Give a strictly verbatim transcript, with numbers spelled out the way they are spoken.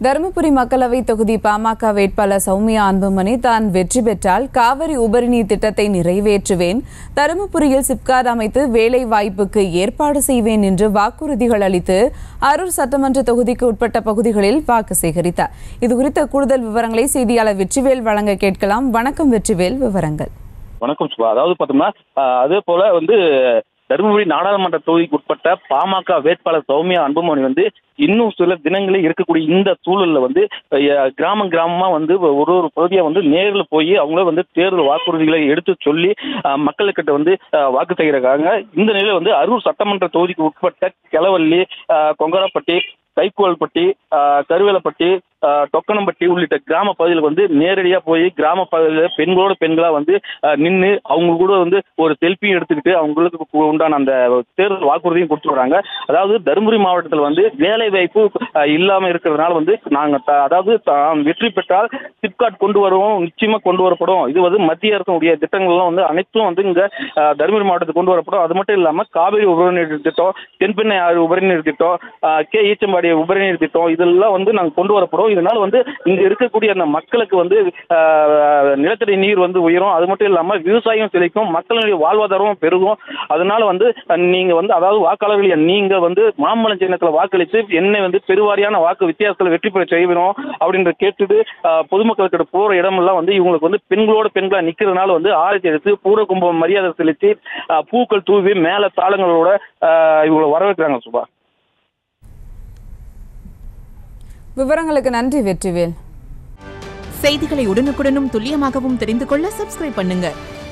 தருமபுரி மக்களவை தொகுதி பாமக வேட்பாளர் சௌமியா அன்புமணி தான் வெற்றி பெற்றால் காவிரி உபரிநீர் திட்டத்தை நிறைவேற்றுவேன், தருமபுரியில் சிப்காட் அமைத்து வேலை வாய்ப்புக்கு ஏற்பாடு செய்வேன் என்று வாக்குறுதிகள் அளித்து அரூர் சட்டமன்ற தொகுதிக்கு உட்பட்ட பகுதிகளில் வாக்கு சேகரித்தார். இதுகுறித்த கூடுதல் விவரங்களை செய்தியாளர் வெற்றிவேல் வழங்க கேட்கலாம். வணக்கம் வெற்றிவேல், விவரங்கள். வணக்கம் சுபா. அதாவது பார்த்தோம்னா அதே போல வந்து தருமபுரி நாடாளுமன்ற தொகுதிக்கு உட்பட்ட பாமக வேட்பாளர் சௌமியா அன்புமணி வந்து இன்னும் சில தினங்களில் இருக்கக்கூடிய இந்த சூழல்ல வந்து கிராம கிராமமா வந்து ஒரு ஒரு பகுதியா வந்து நேரில் போய் அவங்கள வந்து தேர்தல் வாக்குறுதிகளை எடுத்து சொல்லி மக்களுக்கிட்ட வந்து வாக்கு செய்கிறாங்க. இந்த நிலையில வந்து அரூர் சட்டமன்ற தொகுதிக்கு உட்பட்ட கெலவள்ளி, கொங்கராப்பட்டி, கைக்கோல்பட்டி, கருவேலப்பட்டி, டொக்கனம்பட்டி உள்ளிட்ட கிராம பகுதியில் வந்து நேரடியா போய் கிராம பகுதியில் பெண்களோட பெண்களா வந்து நின்று அவங்க கூட வந்து ஒரு செல்ஃபியும் எடுத்துக்கிட்டு அவங்களுக்கு உண்டான அந்த தேர்தல் வாக்குறுதியும் கொடுத்துருக்காங்க. அதாவது தருமபுரி மாவட்டத்தில் வந்து வேலை வாய்ப்பு இல்லாம இருக்கிறதுனால வந்து நாங்க அதாவது வெற்றி பெற்றால் சிப்காட் கொண்டு வருவோம், நிச்சயமா கொண்டு வரப்படும். இது வந்து மத்திய அரசுடைய திட்டங்கள்லாம் வந்து அனைத்தும் வந்து இங்க தருமபுரி மாவட்டத்துக்கு கொண்டு வரப்படும். அது மட்டும் இல்லாம காவிரி உபரிநீர் திட்டம், தென்பெண்ணை ஆறு உபரிநீர் திட்டம், கே ஈச்சம்பாடி உபரிநீர் திட்டம் இதெல்லாம் வந்து நாங்கள் கொண்டு வரப்படும். இதனால வந்து இங்க இருக்கக்கூடிய அந்த மக்களுக்கு வந்து நிலத்தடி நீர் வந்து உயரும். அது மட்டும் இல்லாம விவசாயம் செழிக்கும், மக்களுடைய வாழ்வாதாரமும் பெருகும். அதனால வந்து நீங்க வந்து அதாவது வாக்காளர்கள் நீங்க வந்து மாம்பழம் சின்னத்துல வாக்களித்து என்னை வந்து பெருவாரியான வாக்கு வித்தியாசத்துல வெற்றி பெற செய்யணும் அப்படின்ற கேட்டுட்டு பொதுமக்களுக்கு போற இடமெல்லாம் வந்து இவங்களுக்கு வந்து பெண்களோட பெண்களா நிக்கிறதுனால வந்து ஆரத்தி எடுத்து பூர கும்பம் மரியாதை செலுத்தி பூக்கள் தூவி மேல தாளங்களோட இவங்களை வரவேற்கிறாங்க. சுபா, விவரங்களுக்கு நன்றி வெற்றிவேல். செய்திகளை உடனுக்குடனும் துல்லியமாகவும் தெரிந்து கொள்ள சப்ஸ்கிரைப் பண்ணுங்க.